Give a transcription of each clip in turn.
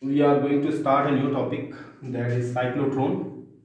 we are going to start a new topic, that is cyclotron.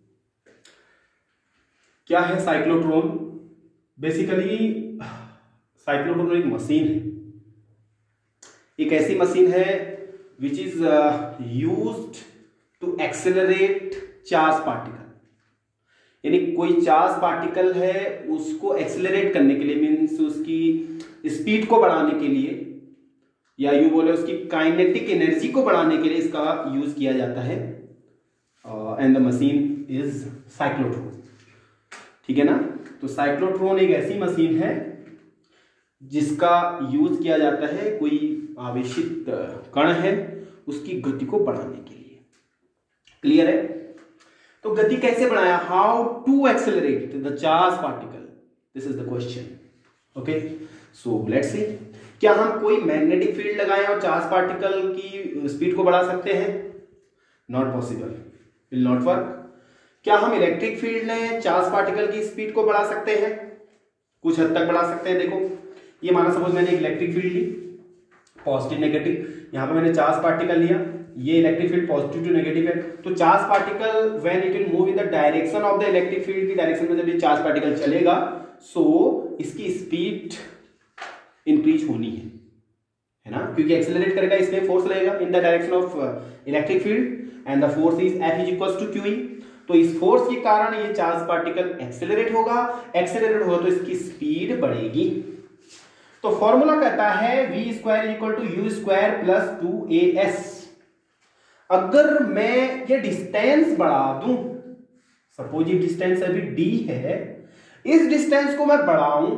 क्या है cyclotron? Basically cyclotron एक machine है, एक ऐसी मशीन है which is used to accelerate charge particle. यानी कोई चार्ज पार्टिकल है, उसको एक्सेलरेट करने के लिए, मीन्स उसकी स्पीड को बढ़ाने के लिए, या यूं बोले उसकी काइनेटिक एनर्जी को बढ़ाने के लिए इसका यूज किया जाता है। And the machine is cyclotron. ठीक है ना? तो साइक्लोट्रॉन एक ऐसी मशीन है जिसका यूज किया जाता है कोई आवेशित कण है, उसकी गति को बढ़ाने के लिए। क्लियर है? तो गति कैसे बढ़ाया? How to accelerate the charge particle, this is the question. Okay, so let's see. क्या हम कोई मैग्नेटिक फील्ड लगाएं और चार्ज पार्टिकल की स्पीड को बढ़ा सकते हैं? Not possible, will not work. क्या हम इलेक्ट्रिक फील्ड लें, चार्ज पार्टिकल की स्पीड को बढ़ा सकते हैं? कुछ हद तक बढ़ा सकते हैं। देखो, ये माना सपोज मैंने एक इलेक्ट्रिक फील्ड ली, पॉजिटिव नेगेटिव, यहां पे मैंने चार्ज पार्टिकल लिया, ये electric field positive to negative है। तो charge particle when it will move in the direction of the electric field की डायरेक्शन में जब ये चार्ज पार्टिकल चलेगा, सो इसकी स्पीड इंक्रीज होनी है ना? क्योंकि एक्सेलरेट करेगा, इसमें फोर्स लगेगा in the direction of electric field and the force is F is equal to QE। तो इस फोर्स के कारण ये चार्ज पार्टिकल एक्सेलरेट होगा तो इसकी स्पीड बढ़ेगी। तो फॉर्मूला कहता है v square equal to u square plus 2as। अगर मैं ये डिस्टेंस बढ़ा दूं, सपोज ये डिस्टेंस अभी d है, इस डिस्टेंस को मैं बढ़ाऊं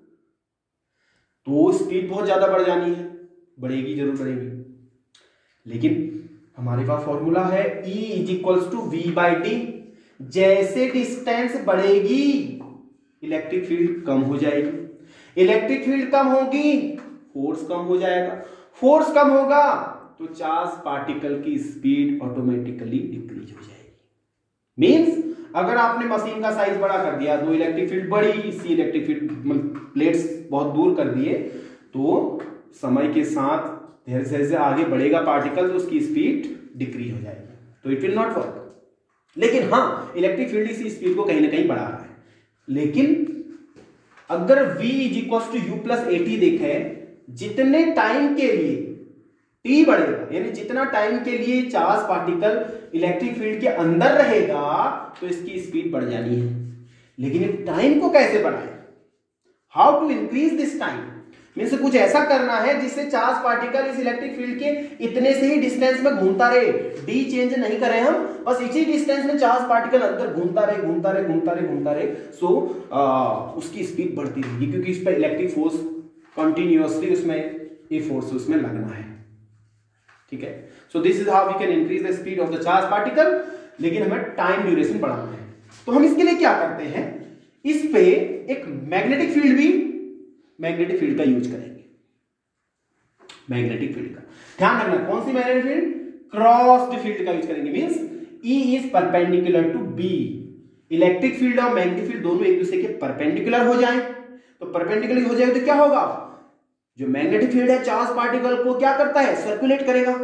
तो स्पीड बहुत ज्यादा बढ़ जानी है, बढ़ेगी, जरूर बढ़ेगी। लेकिन हमारे पास फॉर्मूला है E is equals to V/d। जैसे डिस्टेंस बढ़ेगी इलेक्ट्रिक फील्ड कम हो जाएगी, इलेक्ट्रिक फील्ड कम होगी फोर्स कम हो जाएगा, फोर्स कम होगा तो चार्ज पार्टिकल की स्पीड ऑटोमेटिकली डिक्रीज हो जाएगी। मींस अगर आपने मशीन का साइज बड़ा कर दिया, दो इलेक्ट्रिक फील्ड बड़ी, इसी इलेक्ट्रिक फील्ड प्लेट्स बहुत दूर कर दिए, तो समय के साथ धीरे से आगे बढ़ेगा पार्टिकल, तो उसकी स्पीड डिक्रीज हो जाएगी, तो इट विल नॉट वर्क। लेकिन हाँ, इलेक्ट्रिक फील्ड इसी स्पीड को कहीं ना कहीं बढ़ा रहा है। लेकिन अगर v is equal to u plus at देखे, जितने टाइम के लिए t बढ़ेगा, यानी जितना टाइम के लिए चार्ज पार्टिकल इलेक्ट्रिक फील्ड के अंदर रहेगा, तो इसकी स्पीड बढ़ जानी है। लेकिन इस टाइम को कैसे बढ़ाएं? How to increase this time? Means कुछ ऐसा करना है जिससे चार्ज पार्टिकल इस इलेक्ट्रिक फील्ड के इतने से ही डिस्टेंस में घूमता रहे, डी चेंज नहीं करें हम, बस इसी डिस्टेंस में चार्ज पार्टिकल अंदर घूमता रहे। सो उसकी स्पीड बढ़ती रहेगी, क्योंकि इस पर इलेक्ट्रिक फोर्स कंटिन्यूअसली उसमें ये फोर्स उसमें लगना है। ठीक है? So this is how we can increase the speed of the charge particle. लेकिन हमें टाइम ड्यूरेशन बढ़ाना है, तो हम इसके लिए क्या करते हैं? इस पे एक मैग्नेटिक फील्ड का यूज करेंगे। मैग्नेटिक फील्ड का ध्यान रखना, कौन सी मैग्नेटिक फील्ड? क्रॉस्ड फील्ड का यूज करेंगे। Means E is perpendicular to B। Electric field और मैग्नेटिक फील्ड दोनों एक दूसरे के परपेंडिकुलर हो जाएं, तो परपेंडिकुलर हो जाएगा तो क्या होगा? जो मैग्नेटिक फील्ड है चार्ज पार्टिकल को क्या करता है? सर्कुलेट करेगा,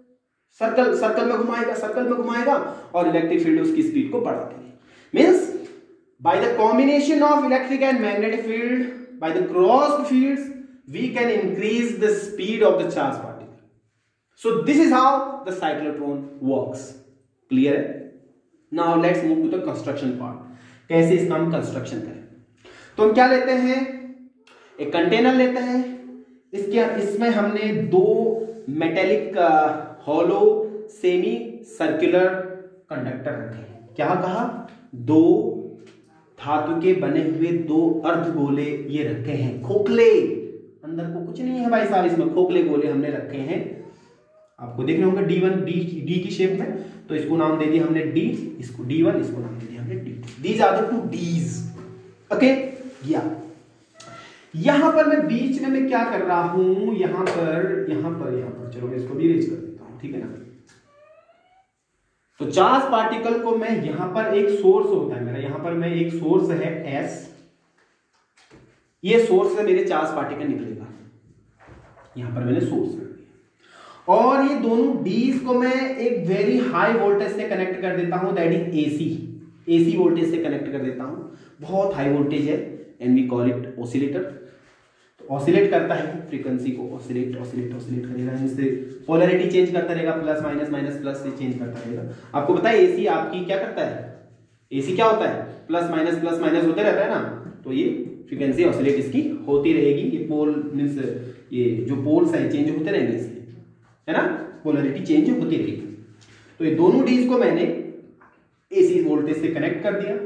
सर्कल में घुमाएगा, और इलेक्ट्रिक फील्ड उसकी स्पीड को बढ़ा देगी। Means by the combination of electric and magnetic field, by the crossed fields, we can increase the speed of the charge particle. So this is how the cyclotron works. Clear है? Now let's move to the construction part. कैसे इसका हम construction करें? तो हम क्या लेते हैं? एक कंटेनर लेते हैं, इसमें हमने दो metallic hollow semi circular conductor रखे हैं। क्या कहा? दो धातु के बने हुए दो अर्धगोले ये रखे हैं, खोखले, अंदर को कुछ नहीं है भाई साहब, इसमें खोखले गोले हमने रखे हैं। आपको देख रहे होंगे D1 D की शेप में, तो इसको नाम दे दिया हमने D, इसको D1, इसको नाम दे दिया हमने D2। These are the two Ds. Okay, यहां पर मैं बीच में मैं क्या कर रहा हूं? यहां पर चलो मैं इसको भी इरेज कर देता हूं। ठीक है ना? तो चार्ज पार्टिकल को मैं यहां पर एक सोर्स होता है मेरा, यहां पर मैं एक सोर्स है S, ये सोर्स से मेरे चार्ज पार्टिकल निकलेगा, यहां पर मैंने सोर्स रख दिया। और ये दोनों डीज को मैं एक वेरी हाई वोल्टेज से कनेक्ट कर देता हूं, दैट इज एसी वोल्टेज से कनेक्ट कर देता हूं, बहुत हाई वोल्टेज है, and we call it oscillator. तो ऑसिलेट करता है फ्रीक्वेंसी को, ऑसिलेट करेगा, इससे पोलैरिटी चेंज करता रहेगा, प्लस माइनस से चेंज करता रहेगा। आपको पता है एसी आपकी क्या करता है, एसी क्या होता है, प्लस माइनस होते रहता है ना, तो ये फ्रीक्वेंसी ऑसिलेट इसकी होती रहेगी। ये पोल मींस ये जो पोल्स है चेंज होते रहेंगे इसलिए, है ना, पोलैरिटी चेंज होती रहेगी। तो ये दोनों डीज को मैंने एसी वोल्टेज से कनेक्ट कर दिया।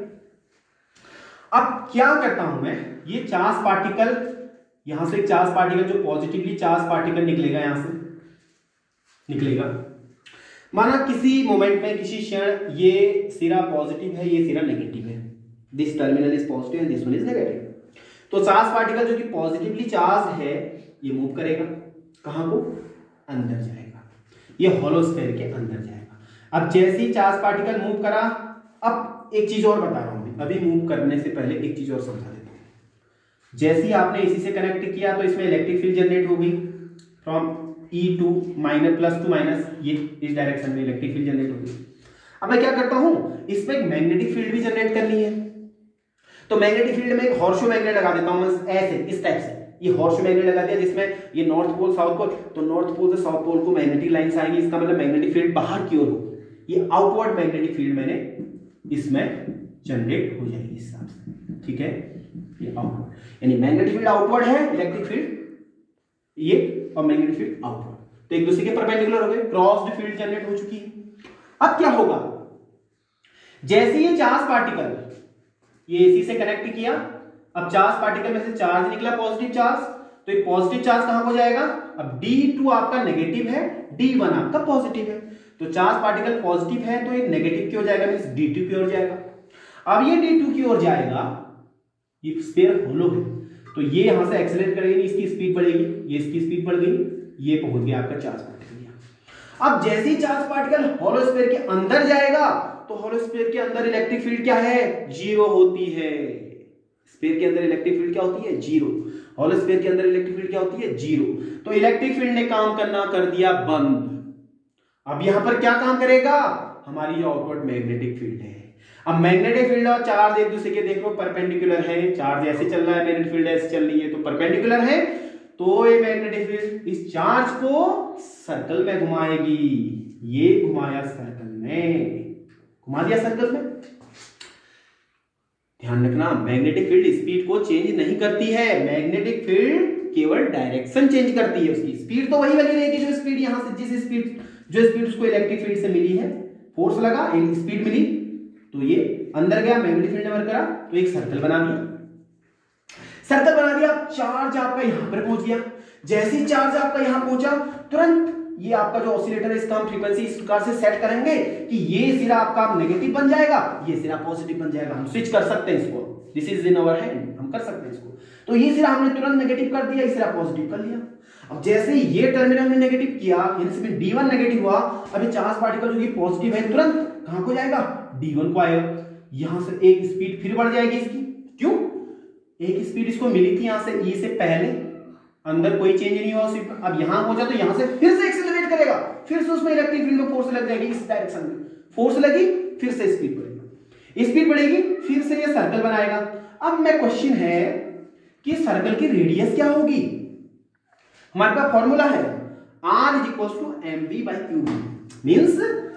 अब क्या करता हूं मैं, ये चार्ज पार्टिकल, यहां से चार्ज पार्टिकल जो पॉजिटिवली चार्ज पार्टिकल निकलेगा, यहां से निकलेगा, माना किसी मोमेंट में किसी क्षण ये सिरा पॉजिटिव है, ये सिरा नेगेटिव है, this terminal is positive and this one is negative. तो चार्ज पार्टिकल जो कि पॉजिटिवली चार्ज है ये मूव करेगा, कहां को, अंदर जाएगा, ये होलोस्फेयर के अंदर जाएगा। अब जैसे ही चार्ज पार्टिकल मूव करा, अब एक चीज और बता रहा हूं, अभी मूव करने से पहले एक चीज और समझा देता हूं। जैसे ही आपने एसी से कनेक्ट किया तो इसमें इलेक्ट्रिक फील्ड जनरेट होगी from E to minus, plus to minus, ये इस डायरेक्शन में इलेक्ट्रिक फील्ड जनरेट होगी। अब मैं क्या करता हूं, इसमें एक मैग्नेटिक फील्ड भी जनरेट करनी है, तो मैग्नेटिक फील्ड में एक हॉर्सशू मैग्नेट लगा देता हूं, ऐसे इस टाइप से, ये हॉर्सशू मैग्नेट लगा दिया जिसमें ये नॉर्थ पोल साउथ पोल, तो नॉर्थ पोल से साउथ पोल को मैग्नेटिक लाइंस आएंगी, इसका मतलब मैग्नेटिक फील्ड बाहर की ओर हो, ये आउटवर्ड मैग्नेटिक फील्ड मैंने इसमें जनरेट हो जाएगी इस हिसाब से, ठीक है, ये आउटवर्ड, यानी मैग्नेटिक फील्ड आउटवर्ड है, इलेक्ट्रिक फील्ड ये और मैग्नेटिक फील्ड आउटवर्ड, तो एक दूसरे के परपेंडिकुलर हो गए, क्रॉस्ड फील्ड जनरेट हो चुकी है। अब क्या होगा, जैसे ये चार्ज पार्टिकल ये एसी से कनेक्ट किया, अब चार्ज पार्टिकल में से चार्ज निकला पॉजिटिव चार्ज, तो ये पॉजिटिव चार्ज कहां हो जाएगा, अब D2 आपका नेगेटिव है, D1 आपका पॉजिटिव है, तो चार्ज पार्टिकल पॉजिटिव है तो ये नेगेटिव की ओर जाएगा, मींस D2 की ओर जाएगा। अब ये D2 की ओर जाएगा, ये स्फीयर होलो है, तो ये यहां से एक्सेलरेट करेगी, इसकी स्पीड बढ़ेगी, ये इसकी स्पीड बढ़ गई, ये पहुंच गया आपका चार्ज पार्टिकल। अब जैसे ही चार्ज पार्टिकल होलोस्फीयर के अंदर जाएगा, तो होलोस्फीयर के अंदर इलेक्ट्रिक फील्ड क्या है, जीरो होती है। स्फीयर के अंदर इलेक्ट्रिक फील्ड क्या होती है, जीरो। होलोस्फीयर के अंदर इलेक्ट्रिक फील्ड क्या होती है, जीरो। तो इलेक्ट्रिक फील्ड ने काम करना कर दिया बंद। अब यहां पर क्या काम करेगा, हमारी जो आउटवर्ड मैग्नेटिक फील्ड है। अब मैग्नेटिक फील्ड और चार्ज एक दूसरे के देखो परपेंडिकुलर है, चार्ज ऐसे चल रहा है, मैग्नेटिक फील्ड ऐसे चल रही है, तो परपेंडिकुलर है, तो ये मैग्नेटिक फील्ड इस चार्ज को सर्कल में घुमाएगी। ये घुमाया सर्कल में, घुमा दिया सर्कल में। ध्यान रखना, मैग्नेटिक फील्ड स्पीड को चेंज नहीं करती है, मैग्नेटिक फील्ड केवल डायरेक्शन चेंज करती है, उसकी स्पीड तो वही बनी रहेगी जो स्पीड यहां से, जिस स्पीड जो स्पीड उसको इलेक्ट्रिक फील्ड से मिली है, फोर्स लगा, एक स्पीड मिली, तो ये अंदर गया, मैग्नेटिक फील्ड ने वर्क करा, तो एक सर्कल बना दिया। सर्कल बना दिया, चार्ज आपका यहां पर पहुंच गया। जैसे ही चार्ज आपका यहां पहुंचा, तुरंत ये आपका जो ऑसिलेटर है इसका हम फ्रीक्वेंसी इस प्रकार से सेट करेंगे कि ये सिरा आपका नेगेटिव बन जाएगा, ये सिरा पॉजिटिव बन जाएगा। हम स्विच कर सकते हैं इसको, this is in our hand, हम कर सकते हैं इसको। तो ये सिरा हमने तुरंत नेगेटिव कर दिया, ये सिरा पॉजिटिव कर लिया। अब जैसे ये टर्मिनल हमने नेगेटिव किया, यानी D1 नेगेटिव हुआ, अभी चार्ज पार्टिकल जो कि पॉजिटिव है तुरंत कहां को जाएगा, D1 को आएगा। यहां से एक स्पीड फिर बढ़ जाएगी इसकी, क्यों, एक स्पीड इसको मिली थी यहां से E से पहले, अंदर कोई चेंज नहीं हुआ सिर्फ, अब यहां पहुंचा तो यहां से फिर से एक्सेलरेट करेगा, फिर से उसमें इलेक्ट्रिक फील्ड में फोर्स लग जाएगी, इस डायरेक्शन में फोर्स लगी, फिर से स्पीड बढ़ेगी, स्पीड बढ़ेगी, फिर से ये सर्कल बनाएगा। अब मैं क्वेश्चन है कि सर्कल की रेडियस क्या होगी, हमारे पास फॉर्मूला है R is equals to mv/qb, means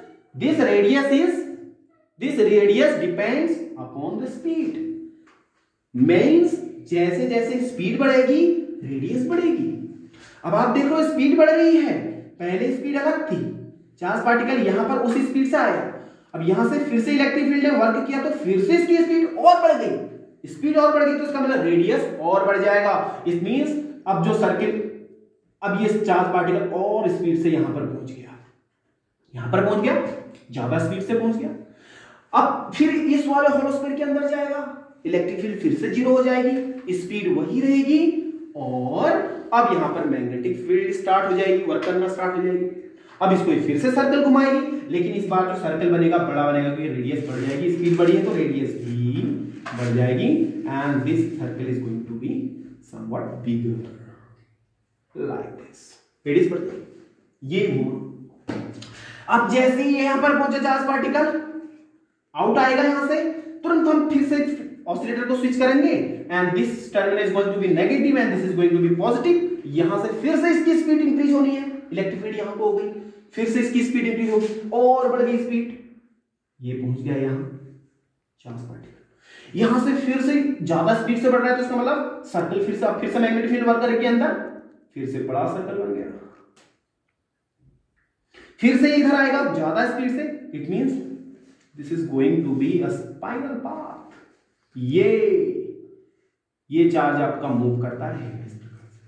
this radius depends upon the speed, means जैसे जैसे स्पीड बढ़ेगी रेडियस बढ़ेगी। अब आप देख लो स्पीड बढ़ रही है, पहले स्पीड अलग थी, चार्ज पार्टिकल यहां पर उसी स्पीड से आया, अब यहां से फिर से इलेक्ट्रिक फील्ड ने वर्क किया तो फिर से इसकी स्पीड और बढ़ गई, स्पीड और बढ़ गई, तो इसका मतलब रेडियस और बढ़ जाएगा। इट मींस अब जो सर्किल, अब ये चार्ज पार्टिकल और स्पीड से यहां पर पहुंच गया, यहां पर पहुंच गया, ज्यादा स्पीड से पहुंच गया। अब फिर इस वाले होलोस्फीयर के अंदर जाएगा, इलेक्ट्रिक फील्ड फिर से जीरो हो जाएगी, स्पीड वही रहेगी, और अब यहां पर मैग्नेटिक फील्ड स्टार्ट हो जाएगी, वर्क करना स्टार्ट हो जाएगी। अब इसको फिर से सर्कल घुमाएगी, लेकिन इस बार जो सर्कल बनेगा बड़ा बनेगा, क्योंकि रेडियस बढ़ जाएगी, स्पीड बढ़ी है तो रेडियस भी बढ़ जाएगी, and this circle is going to be somewhat bigger like this, radius बढ़ जाएगी। ये घूमा। अब जैसे ही यहां पर पहुंचे चार्ज पार्टिकल आउट आएगा यहां से, तुरंत हम फिर से ऑसिलेटर को स्विच करेंगे and this terminal is going to be negative and this is going to be positive. यहां से फिर से इसकी स्पीड इंक्रीज होनी है, इलेक्ट्रिक फील्ड यहां को हो गई, फिर से इसकी स्पीड इंक्रीज होगी और बढ़ गई स्पीड, ये पहुंच गया यहां चार्ज पार्टिकल। यहां से फिर से ज्यादा स्पीड से बढ़ रहा है तो इसका मतलब सर्कल फिर से मैग्नेटिक फील्ड वर्क करेगी अंदर, फिर से बड़ा सर्कल बन गया, फिर से इधर आएगा ज्यादा स्पीड से, it means this is going to be a spiral path. ये चार्ज आपका मूव करता रहेगा इस प्रकार से,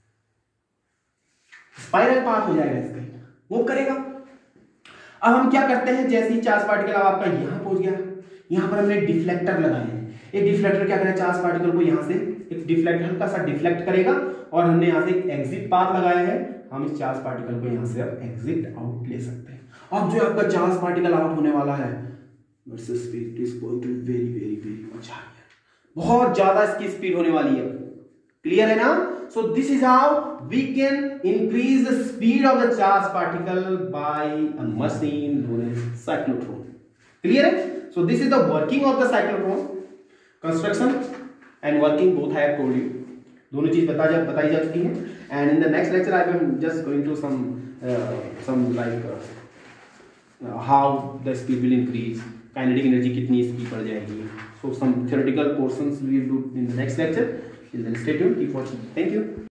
स्पाइरल पाथ हो जाएगा इसका, मूव करेगा। अब हम क्या करते हैं, जैसे ही चार्ज पार्टिकल अब आपका यहां पहुंच गया, यहां पर हमने डिफ्लेक्टर लगाए हैं। एक डिफ्लेक्टर क्या करेगा, चार्ज पार्टिकल को यहां से एक डिफ्लेक्ट हल्का सा डिफ्लेक्ट करेगा और हमने यहां से एक एग्जिट पाथ लगाया है, हम इस चार्ज पार्टिकल को यहां से अब एग्जिट आउट ले सकते हैं। अब जो आपका चार्ज पार्टिकल आउट होने वाला है, speed is going to very very very much higher, बहुत ज्यादा इसकी स्पीड होने वाली है। क्लियर है ना? So this is how we can increase the speed of the charge particle by a machine known as cyclotron. Clear है? So this is the working of the cyclotron, construction and working both I have told you, दोनों चीज बताई जा चुकी है। And in the next lecture I am just going to some like how the speed will increase, kinetic energy कितनी इसकी बढ़ जाएगी। So some theoretical portions we will do in the next lecture. Till then, stay tuned, keep watching. Thank you.